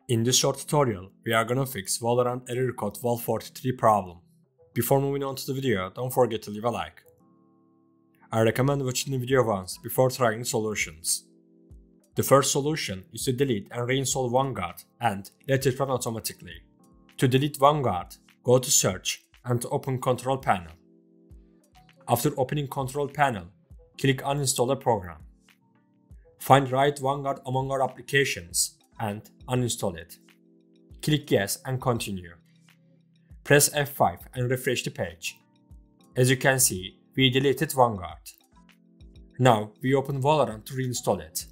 In this short tutorial, we are gonna fix Valorant error code VAL43 problem. Before moving on to the video, don't forget to leave a like. I recommend watching the video once before trying solutions. The first solution is to delete and reinstall Vanguard and let it run automatically. To delete Vanguard, go to Search and open Control Panel. After opening Control Panel, click Uninstall a program. Find Riot Vanguard among our applications and uninstall it. Click Yes and continue. Press F5 and refresh the page. As you can see, we deleted Vanguard. Now we open Valorant to reinstall it.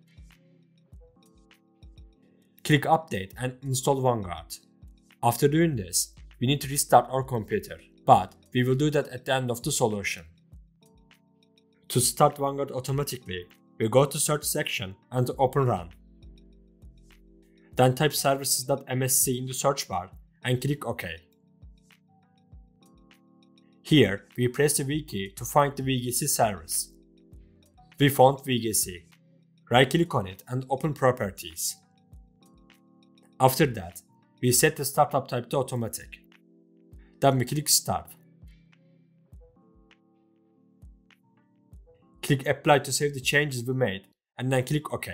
Click Update and install Vanguard. After doing this, we need to restart our computer, but we will do that at the end of the solution. To start Vanguard automatically, we go to Search section and open Run. Then type services.msc in the search bar and click OK. Here, we press the V key to find the VGC service. We found VGC. Right-click on it and open Properties. After that, we set the startup type to automatic. Then we click Start. Click Apply to save the changes we made and then click OK.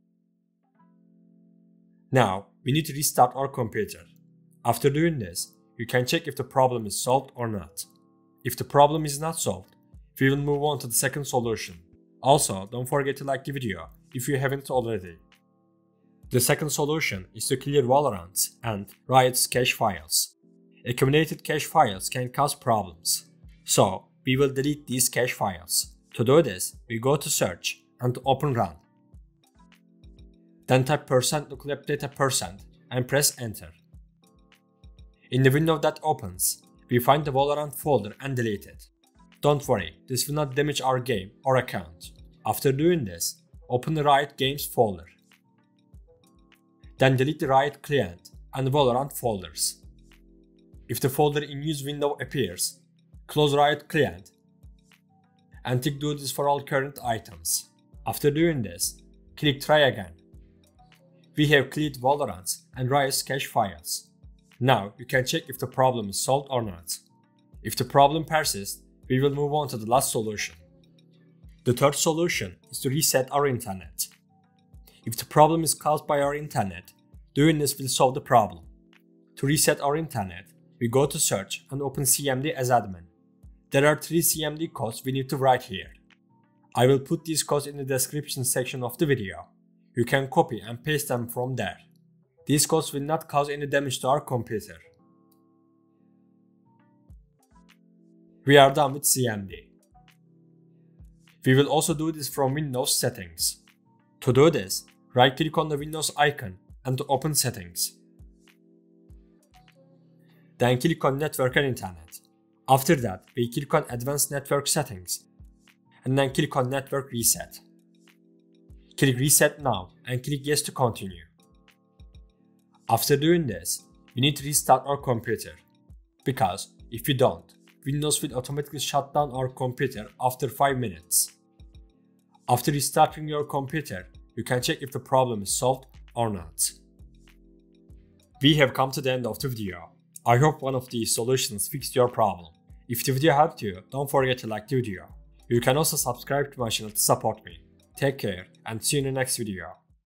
Now, we need to restart our computer. After doing this, you can check if the problem is solved or not. If the problem is not solved, we will move on to the second solution. Also, don't forget to like the video if you haven't already. The second solution is to clear Valorant and Riot's cache files. Accumulated cache files can cause problems, so we will delete these cache files. To do this, we go to Search and open Run. Then type %lookup and press Enter. In the window that opens, we find the Valorant folder and delete it. Don't worry, this will not damage our game or account. After doing this, open the Riot Games folder. Then delete the Riot client and Valorant folders. If the folder in use window appears, close Riot client and tick do this for all current items. After doing this, click Try again. We have cleared Valorant and Riot's cache files. Now you can check if the problem is solved or not. If the problem persists, we will move on to the last solution. The third solution is to reset our internet. If the problem is caused by our internet, doing this will solve the problem. To reset our internet, we go to Search and open CMD as admin. There are 3 CMD codes we need to write here. I will put these codes in the description section of the video. You can copy and paste them from there. These codes will not cause any damage to our computer. We are done with CMD. We will also do this from Windows settings. To do this, right-click on the Windows icon and open Settings. Then click on Network and Internet. After that, we click on Advanced Network Settings and then click on Network Reset. Click Reset Now and click Yes to continue. After doing this, we need to restart our computer, because if you don't, Windows will automatically shut down our computer after 5 minutes. After restarting your computer, you can check if the problem is solved or not. We have come to the end of the video. I hope one of these solutions fixed your problem. If the video helped you, don't forget to like the video. You can also subscribe to my channel to support me. Take care and see you in the next video.